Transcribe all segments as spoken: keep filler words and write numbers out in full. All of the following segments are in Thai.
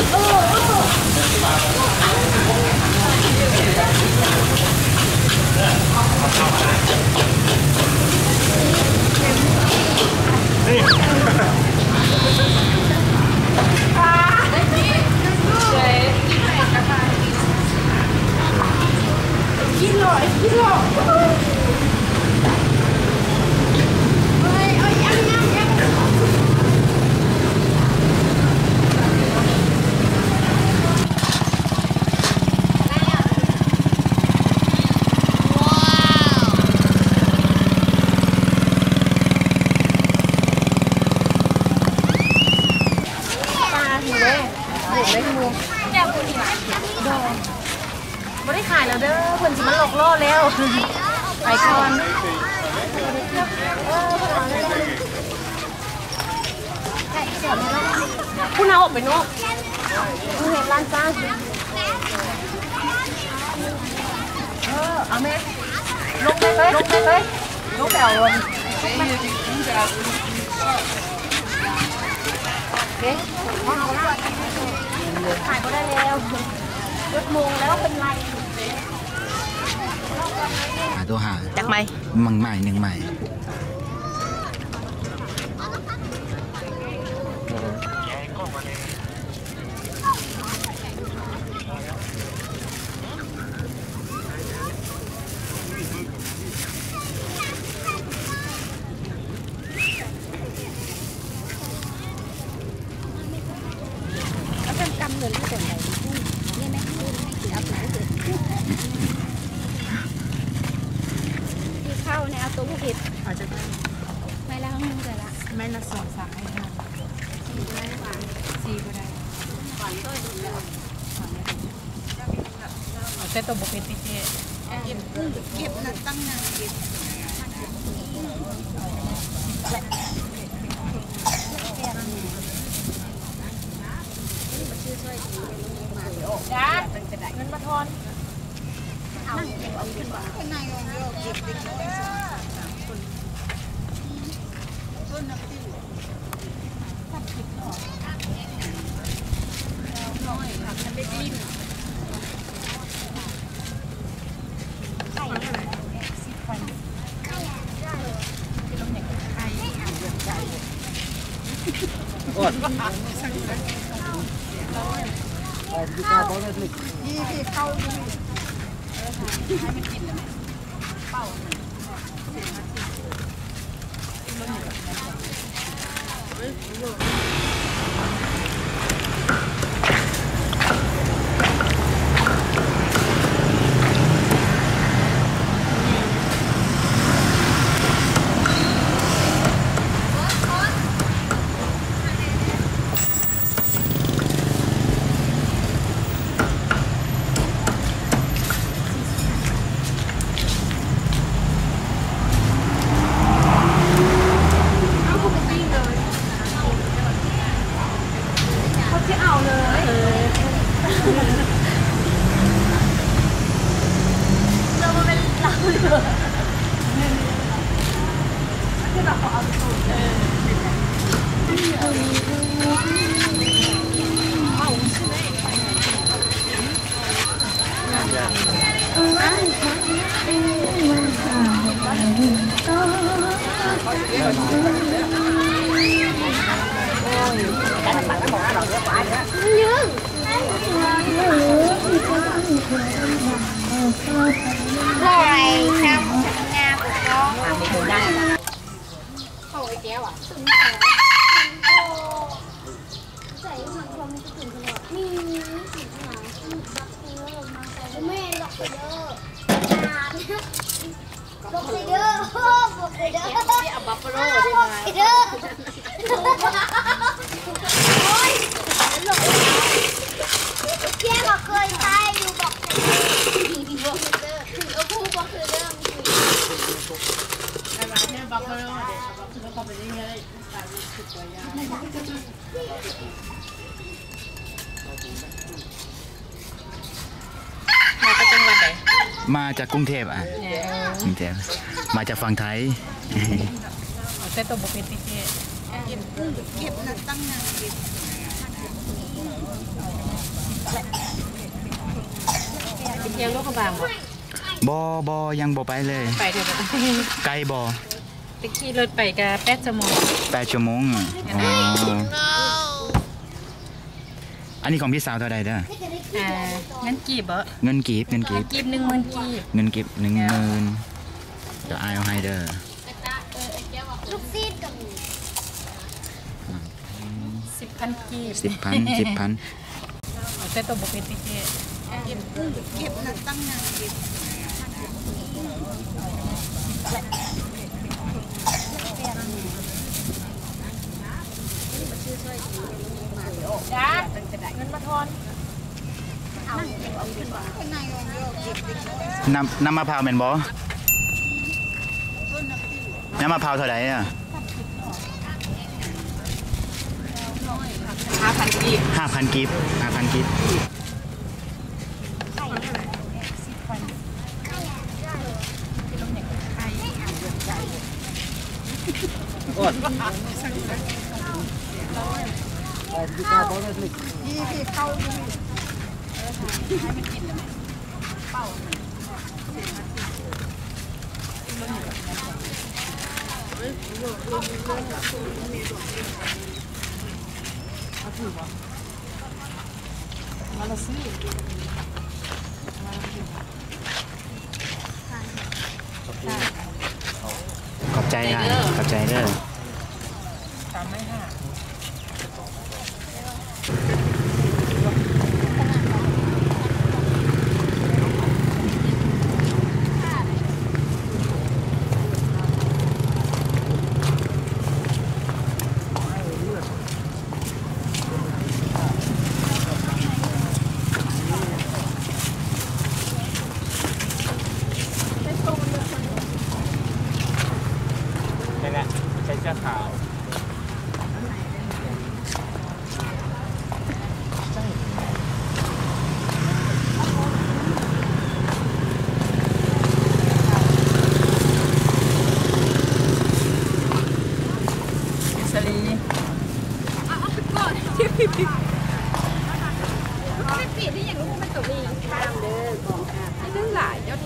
ไม่ได้ขายแล้วเด้อเพิ่นจะมาหลอกล่อแล้วไปก่อนผู้น้าออกไปนอกผู้เห็นร้านจ้าเออเอาแม่ลงไปเลยลงไปเลยลงแถวเลยเอ๊ะขายก็ได้แล้วรถโมงแล้วเป็นไรหาตัวหาจากไหมมังใหม่หนึ่งใหม่แล้วเป็นกำเงินที่ส่วนไหนนี่ไหมไม่เอาไหนเลยที่เข้าเนี่ยเอาตัวผู้ผิดอาจจะได้ไม่ละห้องนึงแต่ละไม่ละสองสามให้ห้าสี่ก็ได้หวานสี่ก็ได้หวานก็ดีแล้วแต่ตัวบุฟเฟ่ต์เจ๊เก็บเก็บนั่นตั้งนานเก็บจ้าเงินมาทอนเอาคนนายงโยกเก็บเด็กน้อยสามคนต้นน้ำติ้วผัดผิดหน่อยน้อยผักทำได้ดีไก่สิบพันไก่ที่เราอยากไก่ไก่อดยี่ข้าวเขาเลยยี่ที่เข้าที่ให้มันกินเลยเป่าลอยช้ำงาปกองอ่ะไม่ได้เข้าไอ้แก้วอ่ะถึงใส่ใส่มันความมันจะถึงขนาดมีสีขนาดบักเตอร์มาใส่แม่บักเตอร์นานบักเตอร์บักเตอร์ที่เอาบัฟฟาโล่ได้ไหมบักเตอร์โอ้ยหลงแก้วเคยใช้อยู่บักเตอร์บักเตอร์ถึงเอาคู่บักเตอร์เดิมไอ้บ้านเนี่ยบัฟฟาโล่เด็กบัฟฟาโล่เข้าไปได้เลยตายสุดตัวยามาจากจังหวัดไหนมาจากกรุงเทพอ่ะกรุงเทพมาจากฝั่งไทยแต่ตัวบุฟเฟ่ต์เจ๊เก็บเก็บนั่นตั้งนานเก็บไปเที่ยวโลกกระบางบ่บอบอยังบอไปเลยไปเถอะไกลบอไปขี่รถไปกับแปดชั่วโมงแปดชั่วโมงอ่ะอ๋ออันนี้ของพี่สาวเท่าใดเด้ออ่าเงินกีบบ่เงินกีบเงินกีบกีบหนึ่งหมื่นกีบเงินกีบหนึ่งหมื่นจะอายเอาให้เด้อลูกซีดกับสิบพันกีบสิบพันสิบพันแต่ตัวบุฟเฟ่ติเกตเก็บเก็บนั่นตั้งนานเก็บจ้าเงินมาทอนข้างในเก็บเก็บน้ำน้ำมะพร้าวแม่นบอน้ำมะพร้าวเท่าไหร่อ่ะห้าพันกีบห้าพันกีบห้าพันกีบยี่สิบเข้าขอบใจอ่ะขอบใจเด้อตามไม่ค่ะนี่แหละใช้เสื้อขาวสลีปีที่อย่างรู้มันตกดีข้ามเด้อของข้ามเรื่องหลายเจ้าดิ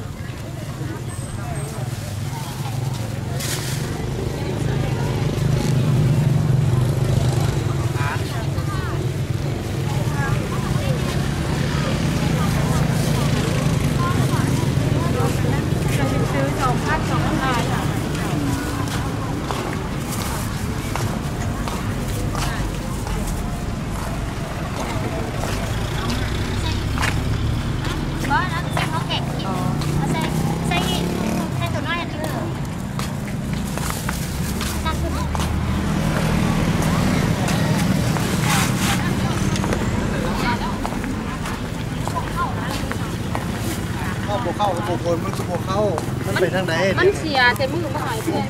ซื้อสองพันสองพันค่ะก็แล้วใส่ข้าวแกงกินใส่ใส่ใส่ตัวน้อยอันนี้เลยตักขึ้นมาเข้าโบเข้าโบคนมันคือโบเข้ามันเป็นทางไหนมันเสียแต่มือมาหายเพื่อน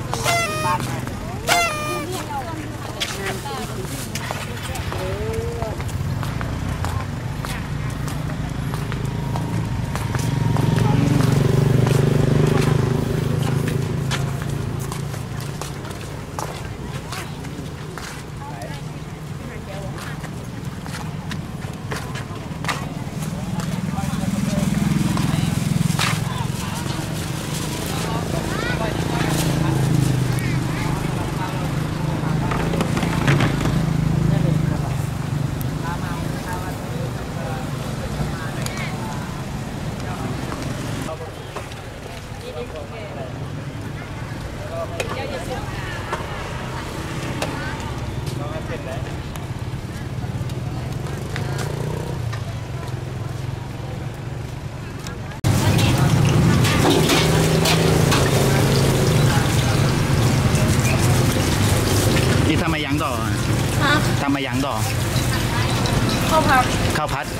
นี่ทำมายังต่อทำมายังต่อข้าวผัดข้าวพัด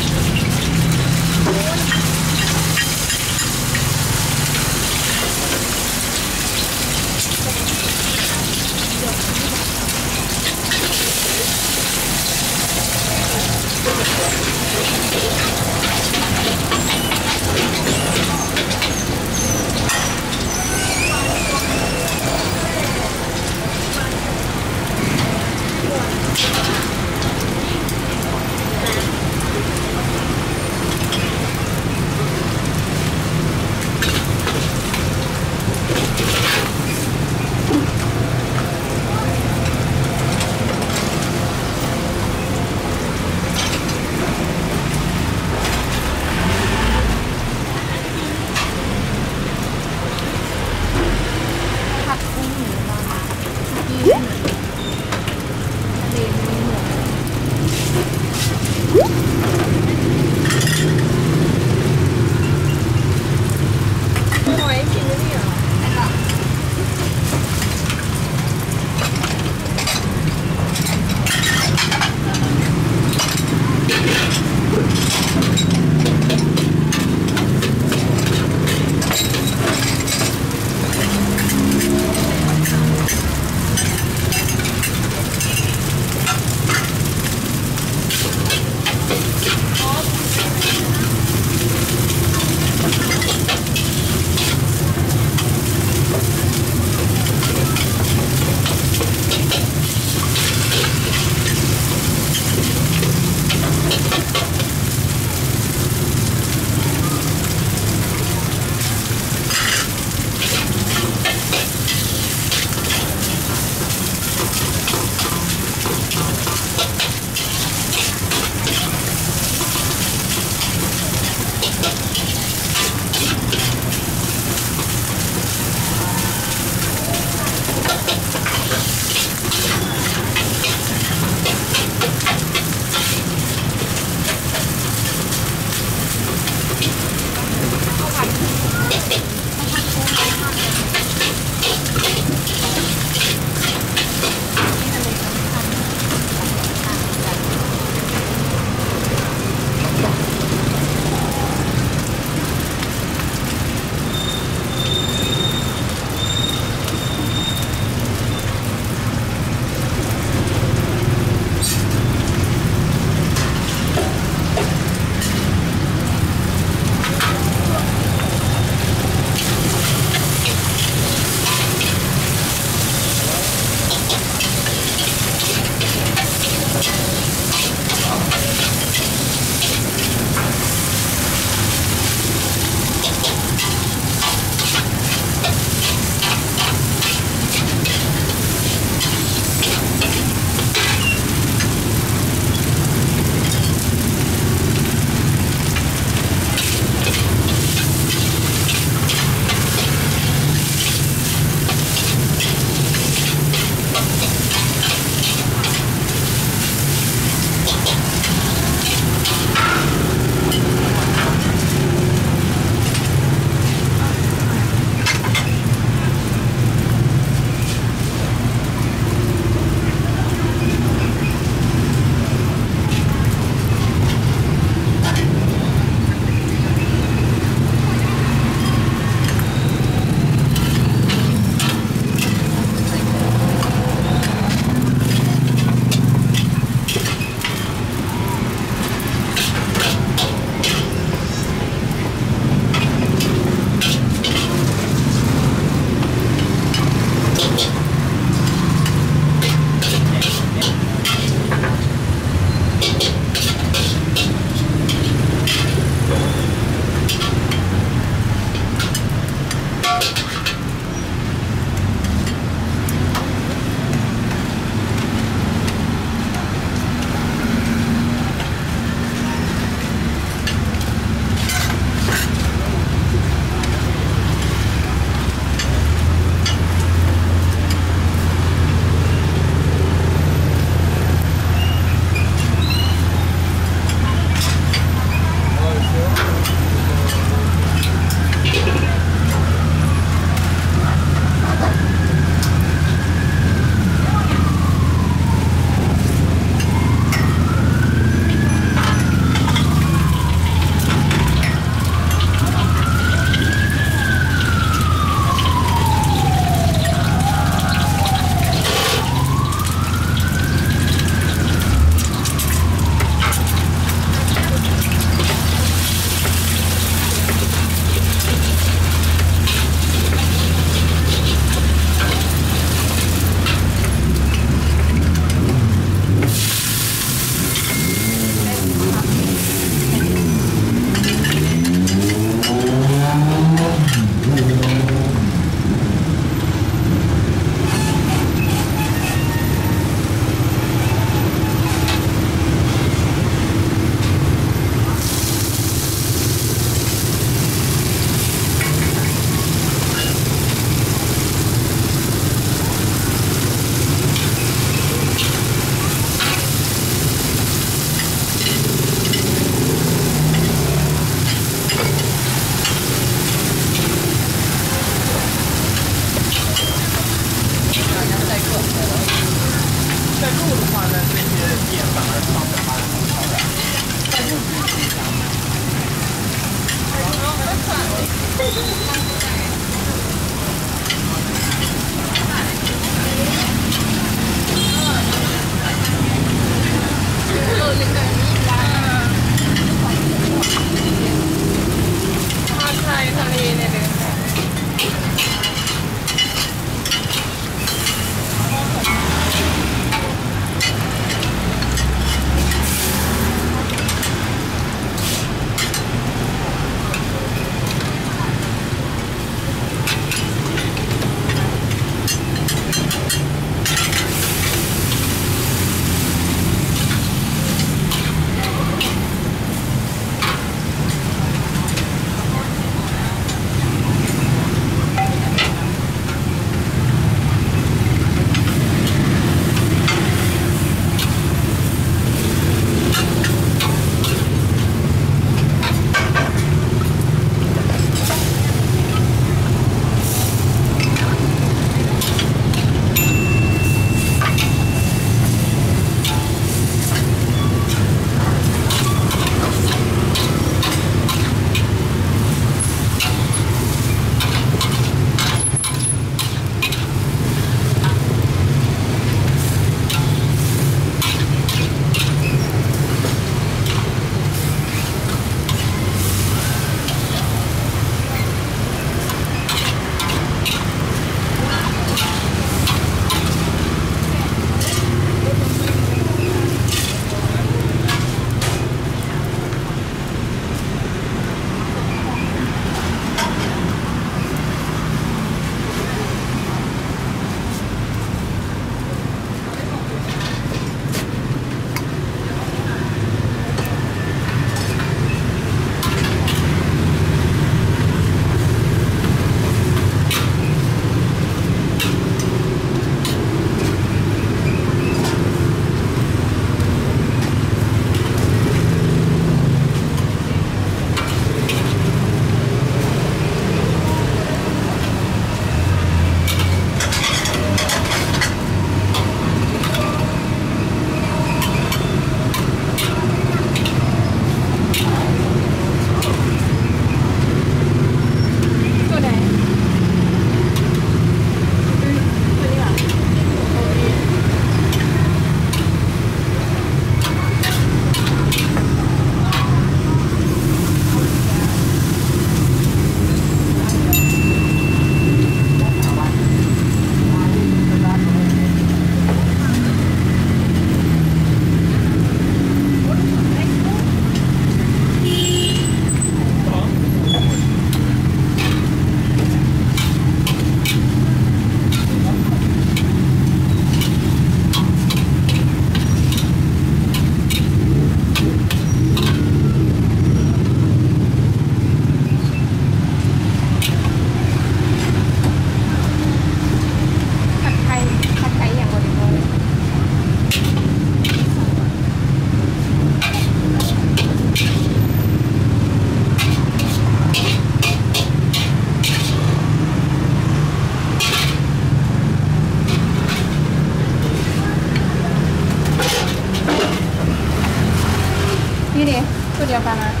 เดียวกันนะ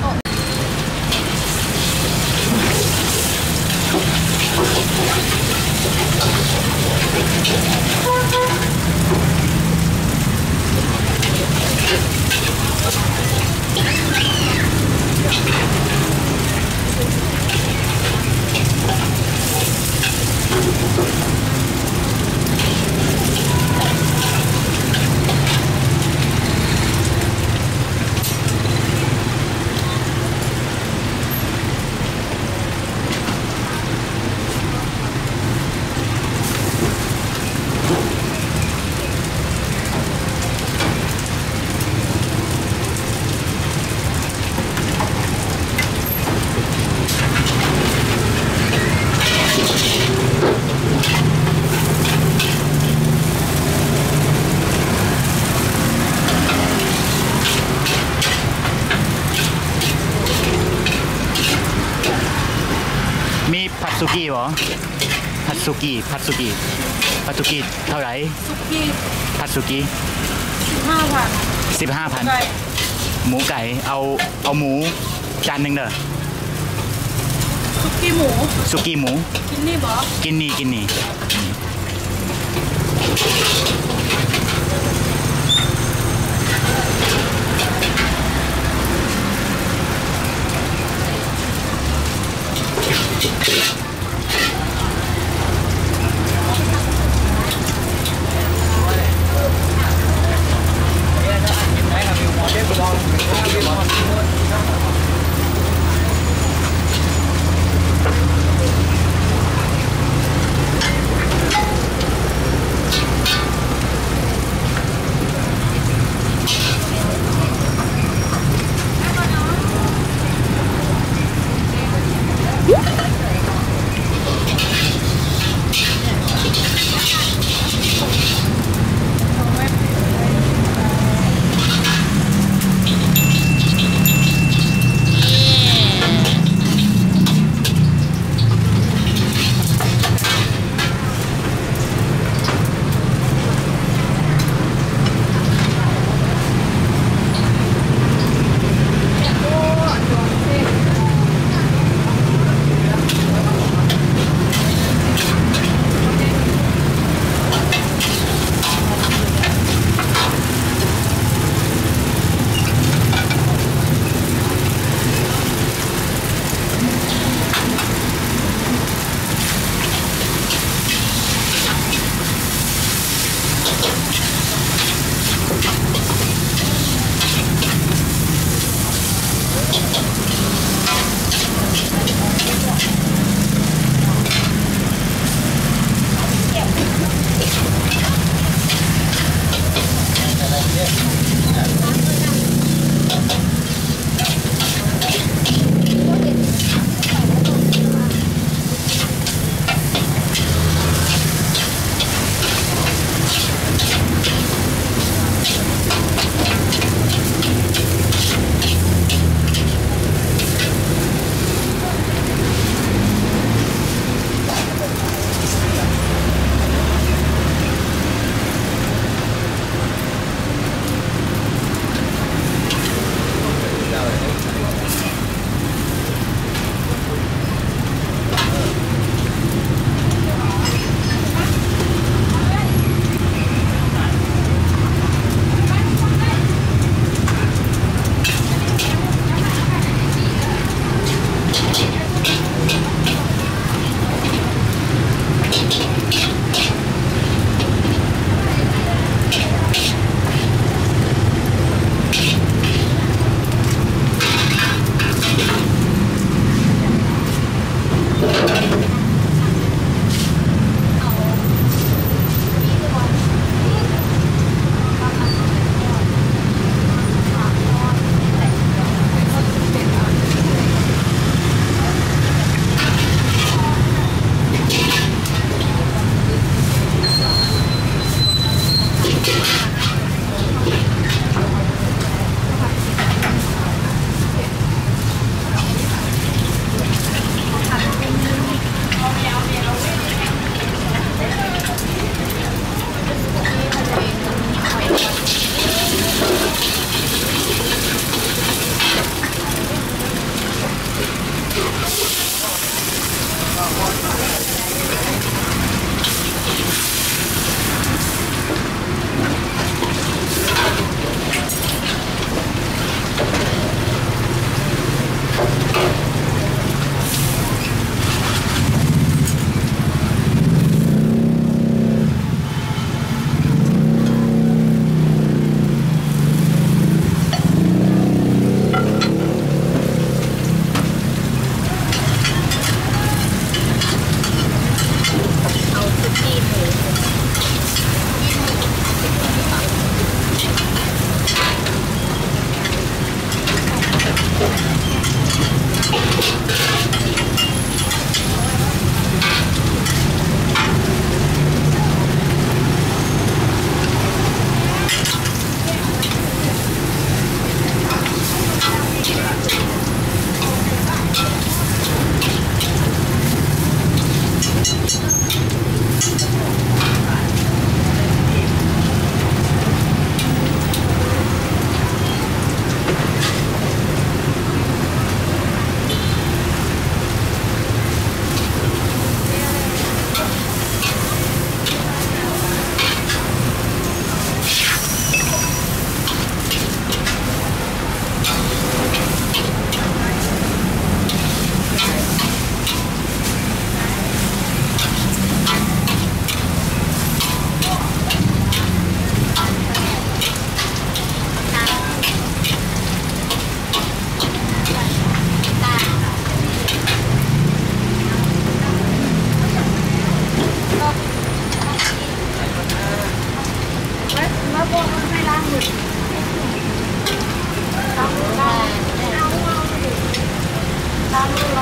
ผัดสุกี้เหรอผัดสุกี้ผัดสุกี้ผัดสุกี้เท่าไหร่สุกี้ผัดสุกี้สิบห้าพันสิบห้าพันหมูไก่เอาเอาหมูจานหนึ่งเด้อสุกี้กี้หมูสุกี้หมูกินนี่บอกินนี่กินนี่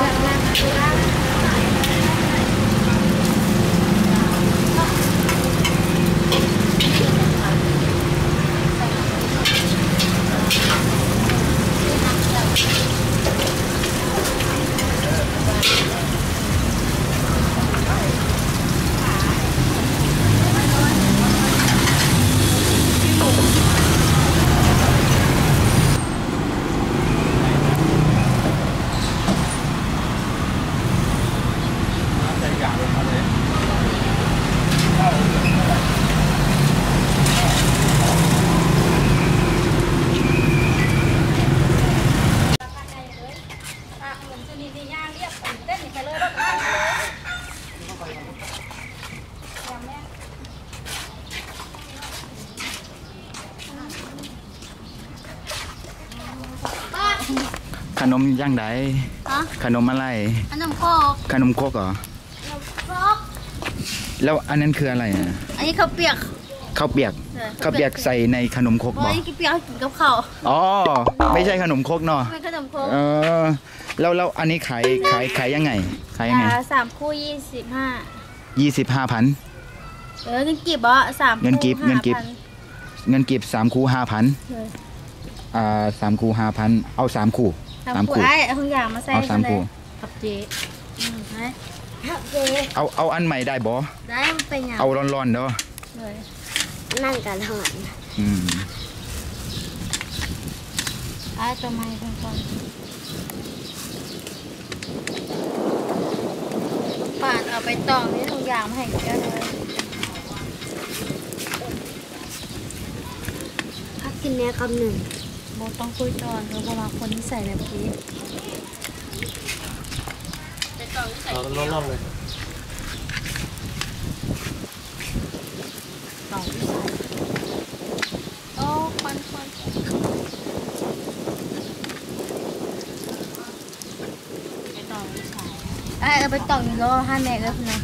ขนมย่างไดขนมอะไรขนมโคกขนมโคกเหรอขนมโคกแล้วอันนั้นคืออะไรอ่ะอันนี้ข้าวเปียกข้าวเปียกข้าวเปียกใส่ในขนมโคกโอ้บ่ยกินเปียกกินกับข้าวอ๋อไม่ใช่ขนมโคกเนาะเป็นขนมโคกเออแล้วแล้วอันนี้ขายขายขายยังไงขายยังไงอ่าสามคู่ยี่สิบห้ายี่สิบห้าพันเออเงินกีบอ่ะสามเงินกีบเงินกีบห้าพัเงินกีบสามคู่ห้าพันเลยอ่าสามคู่ห้าพันเอาสามคู่สามคู่ไอ้เอาทุกอย่างมาใส่เอาสามคู่กับเจ๊อืมไหมครับเจเอาเอาอันใหม่ได้บ่ได้มันเป็นอย่างเอาร้อนๆเด้อเลยนั่งกันเท่านั้นอืมไอ้ตัวไม้คนคนป่านเอาไปต่อมีทุกอย่างมาให้เยอะเลยพักกินเนี้ยคำหนึ่งโบต้องคุยตอนเพราะว่าคนที่ใส่แบบนี้เอาล่องๆเลยต่อที่ใส่โอ้ควันควันไปต่อที่ใส่ไอ้เอาไปต่ออยู่รอห้าแม่เลยคุณนะ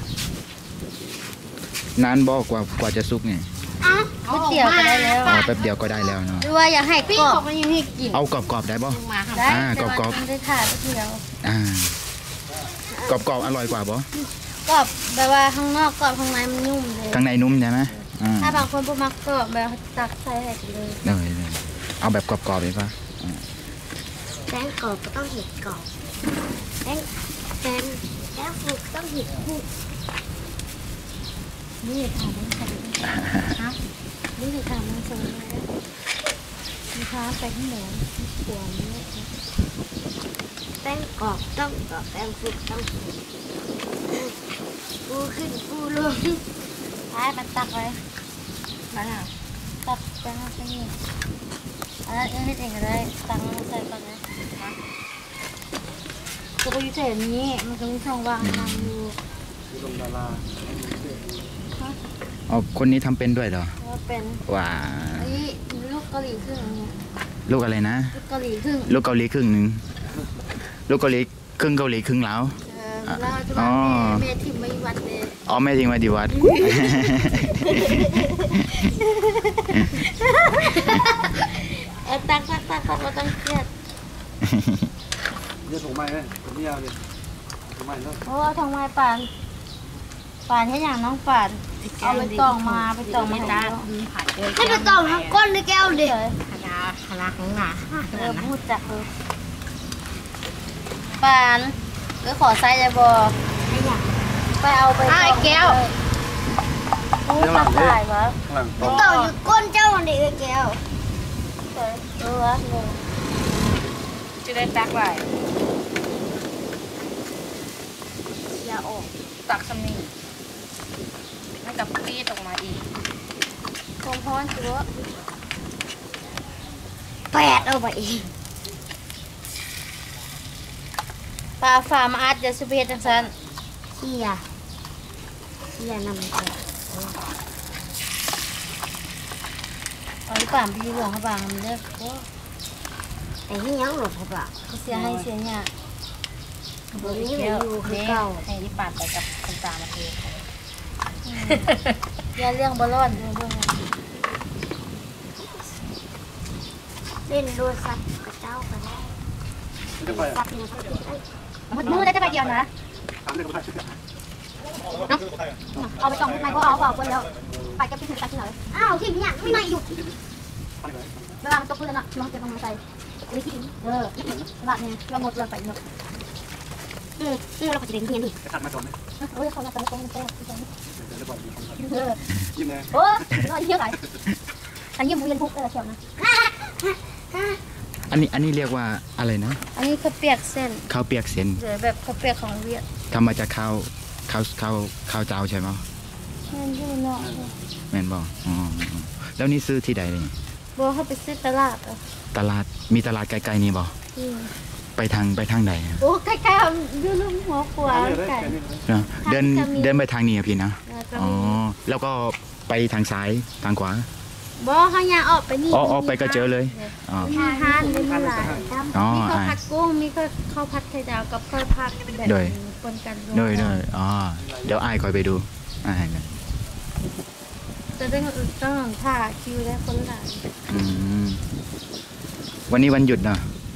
นานบ่กว่ากว่าจะสุกไงก๋วยเตี๋ยวก็ได้แล้วอ๋อแป๊บเดียวก็ได้แล้วเนาะหรือว่าอยากให้กรอบก็ยังให้กินเอากรอบๆได้บ่มาค่ะได้อ่าแต่กรอบๆว่ามันได้ถ่ายก๋วยเตี๋ยวอ่ากรอบๆอร่อยกว่าบ่กรอบแบบว่าข้างนอกกรอบข้างในมันนุ่มเลยข้างในนุ่มใช่ไหมอ่าถ้าบางคนบ่มักกรอบแบบตักใส่ให้เลยเลยเลยเอาแบบกรอบๆเลยป่ะแป้งกรอบก็ต้องเห็ดกรอบแป้งแป้งแป้งฟูก็ต้องเห็ดฟูนี่ถามมันใส่ฮะนี่ถามมันใส่มีค้าไปที่หมูขวานนี่แป้งกรอบต้องกรอบแป้งฟูต้องฟูขึ้นฟูลงท้ายมันตักไว้มาแล้วตักแป้งใส่นี่อันนั้นเฮ็ดเองก็ได้ตักมันใส่ก่อนนะจะไปอยู่ใส่อันนี้มันก็มีช่องว่างวางอยู่ลงดาราอ๋อคนนี้ทำเป็นด้วยเหรอว่าเป็นว้าอันนี้ลูกเกาหลีครึ่งอันนี้ลูกอะไรนะลูกเกาหลีครึ่งลูกเกาหลีครึ่งหนึ่งลูกเกาหลีครึ่งเกาหลีครึ่งลาวเออแล้วจะว่าแม่แม่ทิมไม่วัดเลยอ๋อแม่ทิ้งไว้ที่วัดเออตักตักตักตักเราต้องเครียดเนี่ยถุงไม้เลยถุงยาวเลยถุงไม้เนาะเพราะว่าทางไม้ป่านป่านแค่อย่างน้องป่านเอาไปตองมาไปตองมาตาให้ผัดเจอให้ไปตองทั้งก้นในแก้วเดียวคณะคณะของหนาเออพูดจักเลยป่านก็ขอไซส์จะบอให้อย่างไปเอาไปตองแก้วพูดตักถ่ายวะข้างหลังไปตองอยู่ก้นเจ้ามันเด็กแก้วเออวะงงจะได้ตักไว้อย่าออกตักสำนีแล้วกับปีดออกมาอีกคงพอนตัวแปดเอาไปอีกปลาฝามาอัดจะสุเพียจังสันเฮียเฮียนำไปเอาที่ป่ามพี่หลวงเขาบางมันเลิกก็ไอ้ที่ยังหลบเขาบางเขาเสียให้เสียเนี่ยบริเกลคือเก่าให้ที่ปาดไปกับคนตามาเทอย่าเรื่องบอลลอนเรื่องเรื่องเล่นโดนสัตว์กับเจ้ากันได้จะไปสัตว์เนี่ยมือได้จะไปเดียวนะเอาไปกล่องทำไมก็เอาเปล่าคนแล้วไปจะไปถึงตัดที่ไหนอ้าวที่เนี่ยไม่มาอยู่เวลามันตกพื้นอ่ะลองจะลองมาใส่ลิขิตเออแบบนี้เราหมดเราไปหมดอืมอืมเราก็จะเรียนเรียนดิขัดมาก่อนไหมโอ้ยเขาจะต้องต้องต้องเออยิ้มเลยโอ้ยน้อยเยอะไหลอันนี้มูยันพุกเลยเชียวนะอันนี้อันนี้เรียกว่าอะไรนะอันนี้ข้าวเปียกเส้นข้าวเปียกเส้นหรือแบบข้าวเปียกของเวียดทำมาจากข้าวข้าวข้าวข้าวเจ้าใช่ไหมแม่นที่เนาะแม่นบอกอ๋อแล้วนี่ซื้อที่ใดเลยบัวเขาไปซื้อตลาดอ่ะตลาดมีตลาดไกลๆนี่บอกไปทางไปทางใดโอ้ใกล้ๆดูลุมหัวขวาไก่เดินเดินไปทางนี้พี่นะอ๋อแล้วก็ไปทางซ้ายทางขวาบ่เขาอยากออกไปนี่อ๋อออกไปก็เจอเลยอ๋อมีอาหารมีหลายมีข้าวผัดกุ้งมีข้าวผัดไข่ดาวกับข้าวผัดแบบปนกันโดยโดยอ๋อเดี๋ยวไอ้คอยไปดูไอ้เนี่ยจะได้ต้องถ่าคิวได้คนหลายวันนี้วันหยุดเนาะ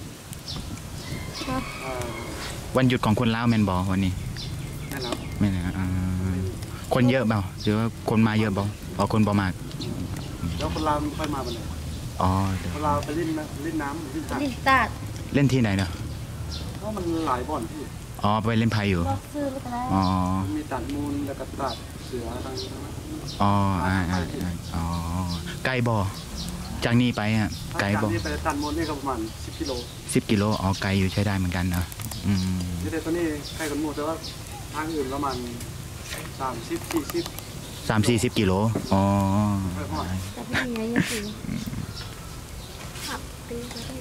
วันหยุดของคนลาวแมนบอวันนี้ไม่นะคนเยอะเปล่าหรือว่าคนมาเยอะเปล่าอ๋อคนบ่มากแล้วคนลาวค่อยมาวันไหนอ๋อคนลาวไปเล่นเล่นน้ำเล่นตัดเล่นตัดเล่นที่ไหนเนาะเพราะมันหลายบ่อนที่อ๋อไปเล่นไพ่อยู่อ๋อมีตัดมูลแล้วก็ตัดเสือต่างๆอ๋ออ่าอ่าอ๋อไกลบ่จากนี้ไปอ่ะไกลบ่จากนี้ไปตัดมูลนี่ก็ประมาณสิบกิโลสิบกิโลอ๋อไกลอยู่ใช้ได้เหมือนกันเนาะอืมนี่แต่ตอนนี้ใกล้กันหมดแต่ว่าทางอื่นประมาณสามสิบสี่สิบสามสี่สิบกิโลอ๋อแต่พี่มีอะไรยังสิขับตีก็ได้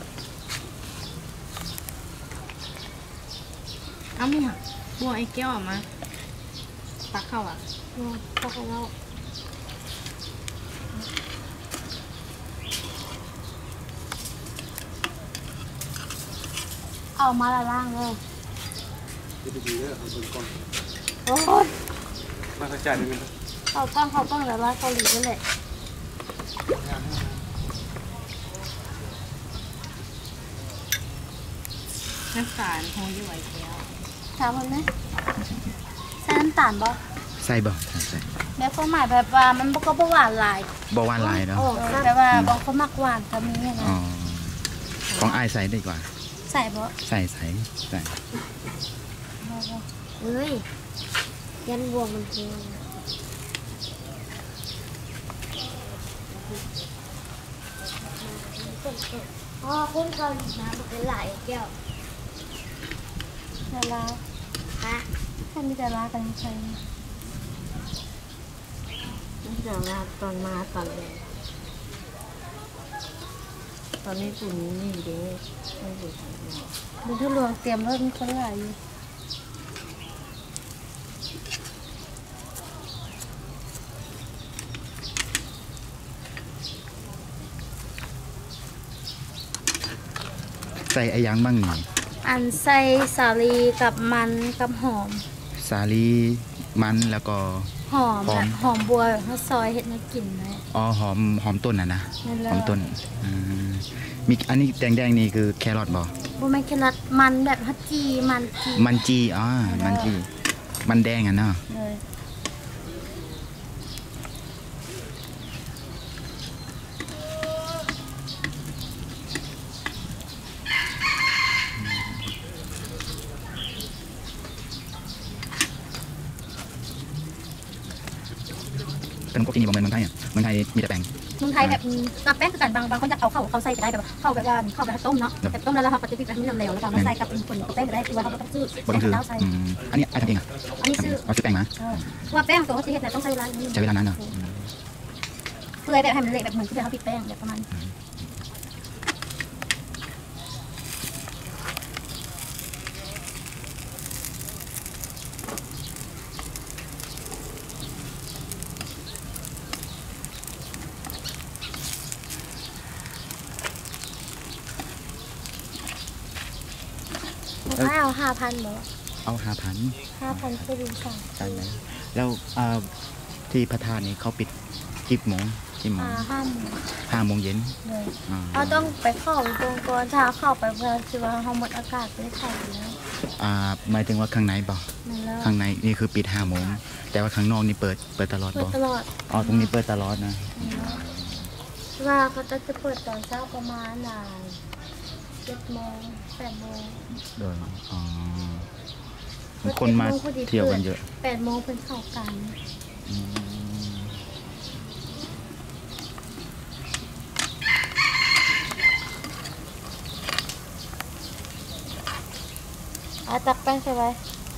เอาไม่หักบัวไอ้แก้วออกมาตักเข้าอ่ะบัวตักเข้าแล้วเอามาละล่างเลยดีๆเลยเอาตัวกล้องโอ้ยมาใส่ใจด้วยกันเขาต้องเขาต้องละล่างเกาหลีด้วยแหละน้ำตาลโหยไหวแก้วถามมันไหมใส่น้ำตาลบ่ใส่บ่ใส่แบบความหมายแบบว่ามันก็บ่หวานหลายบ่หวานหลายเนาะแบบว่าบางคนมักหวานก็มีนะของไอใส่ได้กว่าใส่บ่ใส่ใส่ใส่เอ้ยยันบวงมันเพียงอ๋อคนเกาหลีนะมันเป็นหลายแก้วดาราฮะท่านมีดารากันใช่ไหมนี่ดาราตอนมาตอนเลยตอนนี้กลุ่มนี้เด็กไม่ดูทางดูทุลวงเตรียมแล้วมีคนหลายอยู่ใส่ไอ้ยังบ้างนี่อันใส่สาลีกับมันกับหอมสาลีมันแล้วก็หอมหอมบัวเขาซอยเห็ดให้กินเลยอ๋อหอมหอมต้นอ่ะนะหอมต้นมีอันนี้แดงๆนี่คือแครอทบ่บ่แม่นแครอทมันแบบฮัจจีมันจีมันจีอ๋อมันจีมันแดงอ่ะเนาะขนมครกที่นี่บอกเหมือนเมืองไทยอ่ะเมืองไทยมีแต่แป้งเมืองไทยแบบกับแป้งคือกันบางบางคนจะเอาเข้าเขาใส่ก็ได้แบบเข้าแบบว่าเข้าแบบต้มเนาะแต่ต้มแล้วเราปฏิบัติแบบนี้น้ำเหลวแล้วก็มาใส่กับผลแป้งก็ได้คือว่าเขาต้องซื้อต้องซื้ออันนี้ไอ้ทำเองอันนี้ซื้อเอาซื้อแป้งมาว่าแป้งตัวเขาจะเห็นแต่ต้องใช้เวลาใช้เวลานั้นเนาะเพื่อแบบให้มันเละแบบเหมือนที่เขาปิดแป้งแบบประมาณไม่เอาห้าพันหรอเอาห้าพันห้าพันคือดูสั่งใช่ไหมแล้วที่พระธาตุนี้เขาปิดกี่โมงกี่โมงห้าโมงห้าโมงเย็นเราต้องไปเข้าตรงก่อนถ้าเข้าไปเพื่อที่ว่าเขาหมดอากาศไปเข้าแล้วอ่าหมายถึงว่าข้างในเปล่านั่นแล้วข้างในนี่คือปิดห้าโมงแต่ว่าข้างนอกนี่เปิดเปิดตลอดเปิดบ่ตลอดอ๋อตรงนี้เปิดตลอดนะว่าเขาจะเปิดตอนเช้าประมาณไหนเจ็ดโมงแปดโมงโดยอ๋อคนมาเที่ยวกันเยอะแปดโมงเป็นเข้ากันอืมเอาตักแป้งใส่ไว้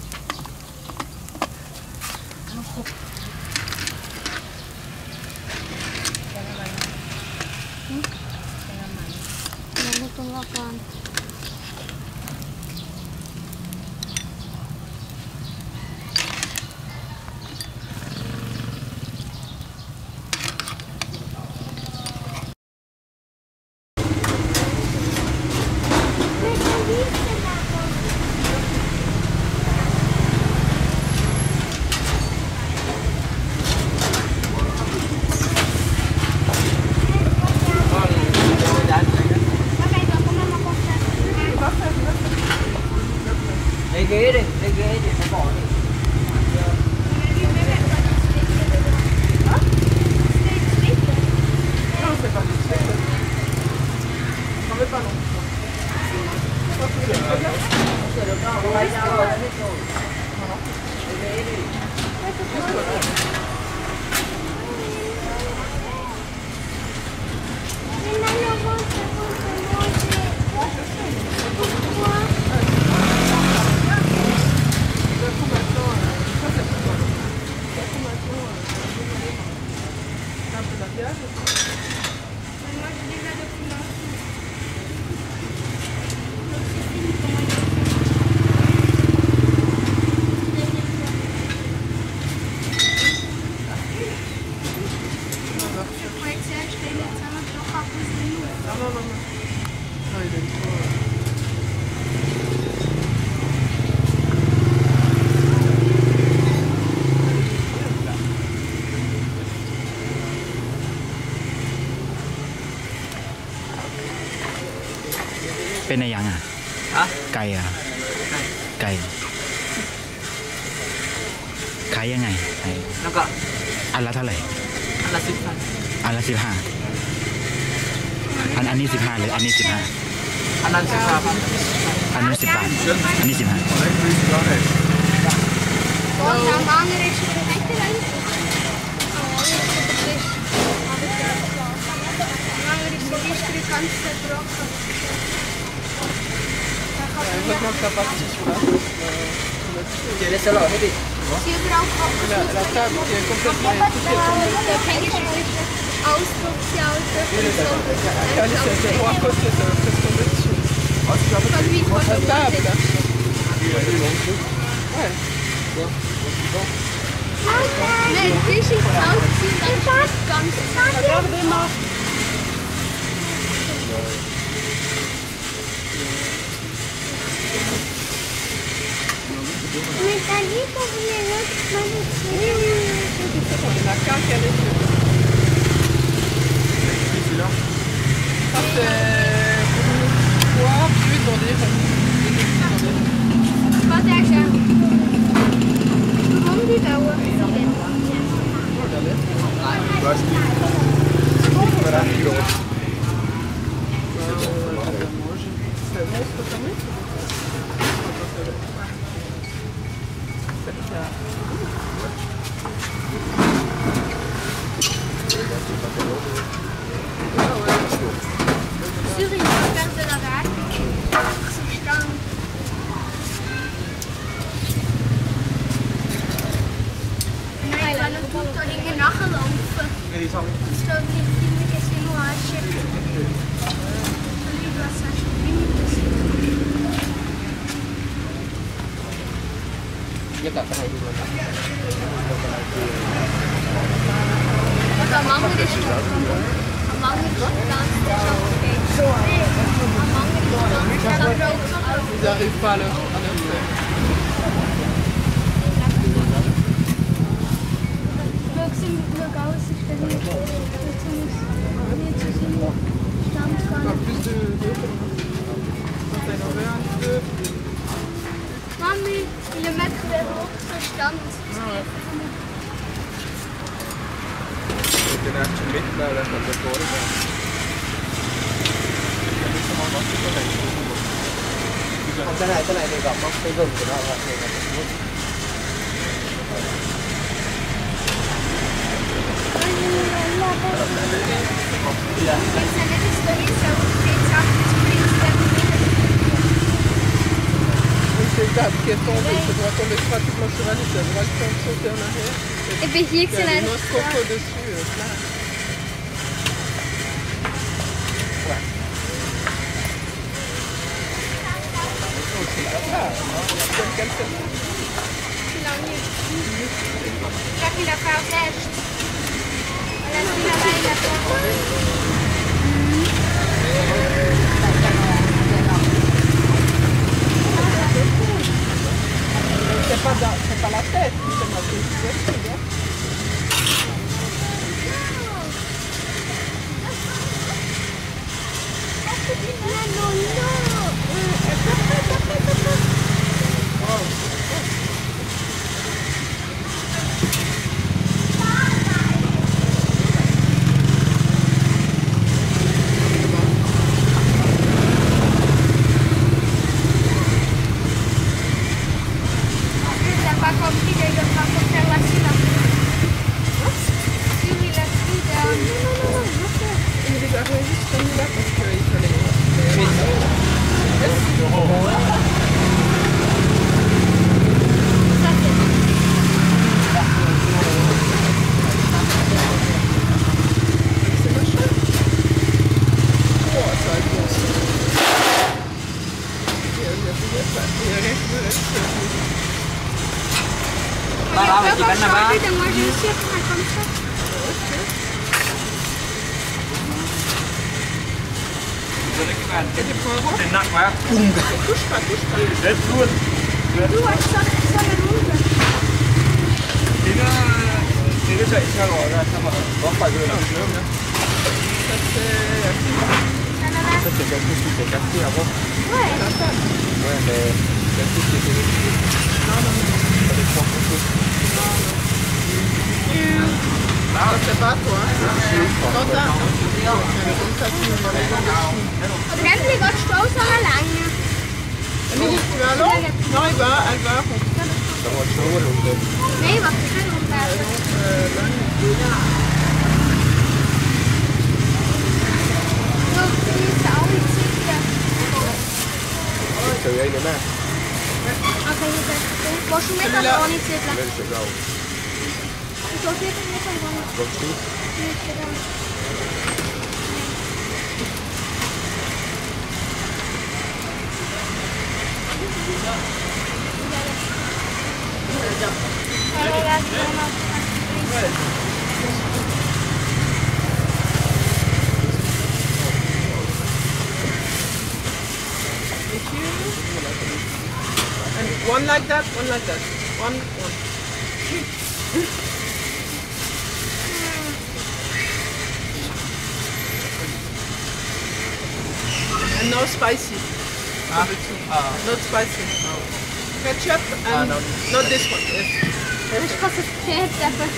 ยังไม่ต้องรอก่อน Lấy ghế đi, lấy ghế thì phải bỏ đi. Non, c'est pas du steak. Non, mais pas non. Pas plus de c'est le temps, on va y aller à la maison. Les ghế đi. Juste là. Non, il est trop... เป็นอะไรยังอ่ะฮะไก่อ่ะ ไก่ขายยังไงไก่แล้วก็อันละเท่าไหร่อันละสิบพันอันละสิบห้าอันอันนี้สิบห้าหรืออันนี้สิบห้าอันนั้นสิบห้าพันอันนี้สิบบาทอันนี้สิบห้า Maintenant que t'as parti sur la Tu laisses alors, allez. La, la table qui est complètement étouffée. Allez, c'est droit à côté, ça va presque tomber dessus. La table là. Ouais. Regardez-moi. Mais t'as dit qu'on voulait l'autre magnifique. Oui, oui, oui. Il y en a qu'un qui a les yeux. Celui-là. Ça c'est poire, but dans des Wat daar zo? Kom die bouwen. C'est bon, c'est pas mieux. Sur une paire de la raak. Nee, maar dat doet toch niet in nacht gelopen. Nee, zal niet. Dus dat niet in de simulatie. Nhất là cái này đi luôn. Wat dan mango is het? Mango is het dan zo. Mango is het dan rood. Ils n'arrivent pas à le, à le faire. Leuk zien we ook alles. Ik ben hier. Niet te zien. Staan Pas kan. plus de... de... Quand elle en veut un, deux... Et le mettre vers l'eau, ça je donne. Den er til midt, der er der der går det der. Det er som om også det går der. Den này den này thì gặp nó cái gừng của nó là thường là nước. C'est ça qui est tombé, ça doit tomber pratiquement sur la liste, ça doit le temps sauter en arrière. Et puis hier, c'est Il y a la des noix de coco dessus, euh, là. Ouais. Oh, c'est pas ça, hein. Quel quel c'est ça? Как и на фаузеж. Она сняла и на C'est pas, dans, c'est pas la tête, c'est ma petite. Non, non. Moi j'ai aussi appris comme ça. C'est nặng quá. Touche pas, touche pas. Rớt luôn. Đu anh sao sao là luôn rồi. Tí nó tí nó chạy theo nó ra xem mà có phải rồi nào nữa nhá. Ça c'est quelque chose qui s'est cassé avant. Ouais. Ouais mais quelque chose qui était. Non non non. Ça dépend beaucoup. Ça c'est pas toi. Quand t'as. Og den bliver godt stå så længe. Amélie, tu vas alors? Non, elle va, elle va. Ça va chaud, elle va. Nej, vad ska du där? Nu blir det så i tiden. Từ đây đến đây. Okej, det. Vad som är det då ni ser? Lên sẽ gầu. Så ser det ut som vanligt. Vâng, tí. And one like that, one like that. One, one. And no spicy. Ah. Ah. Not spicy. No. Ketchup and Ah, no. not this one. Yes. Je pense que c'est därför.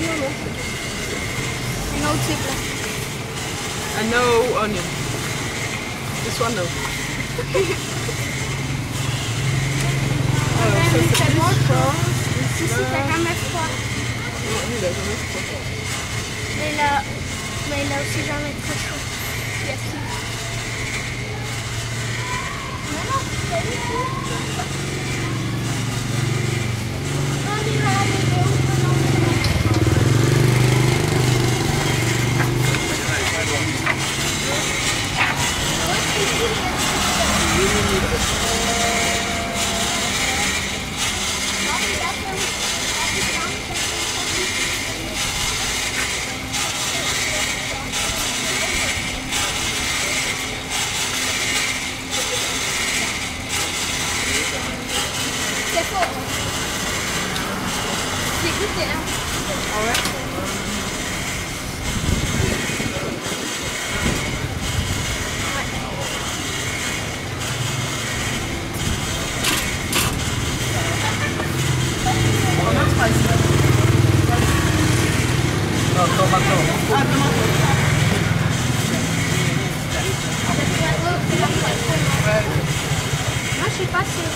No chip. And no onion. This one no. Alors ça c'est plus chance. Si, si, t'as jamais froid. Non, lui il a jamais froid. Mais là, mais là aussi jamais très chaud. Yes. C'est fort. C'est goûté, hein. Ah ouais? Non, tomato. Ah, tomato. Moi, je sais pas si...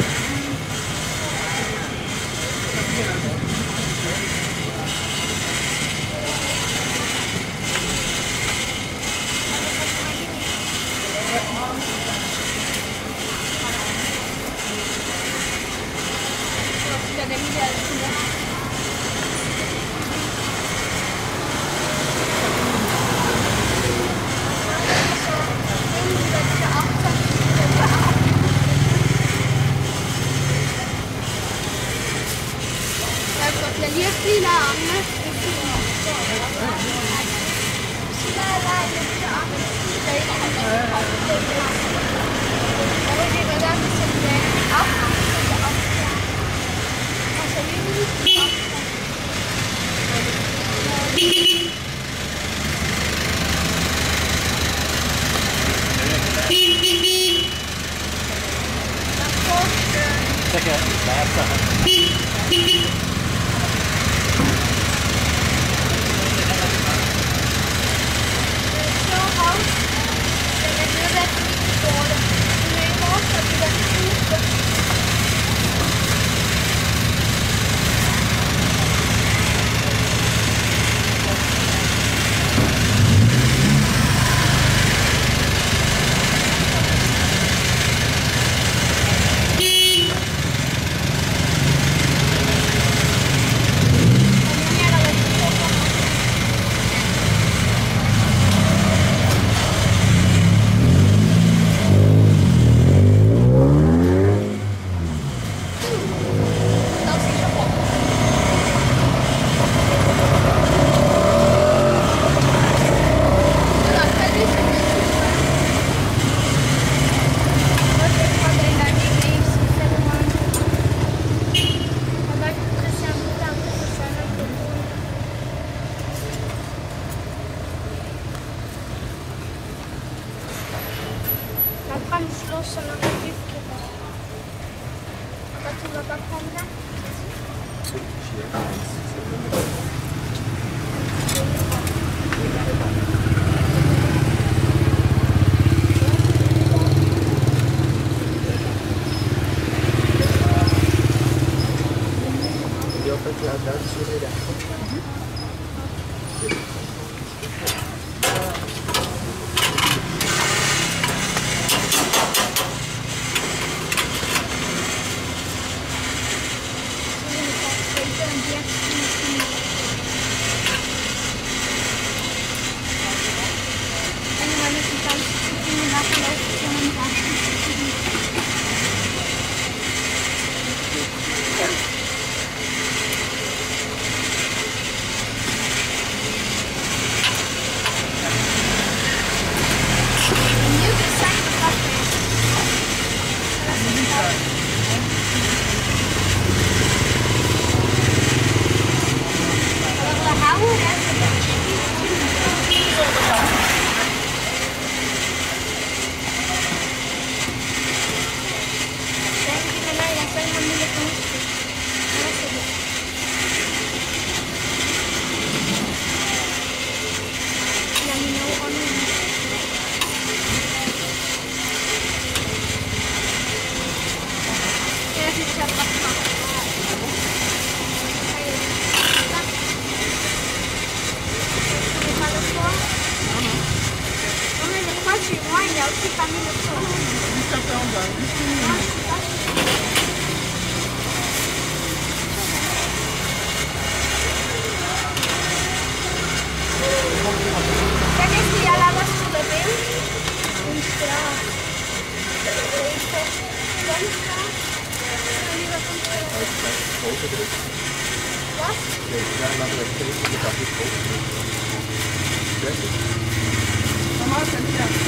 Hier ist lila, ne? Lekker, bij het Normaal zijn die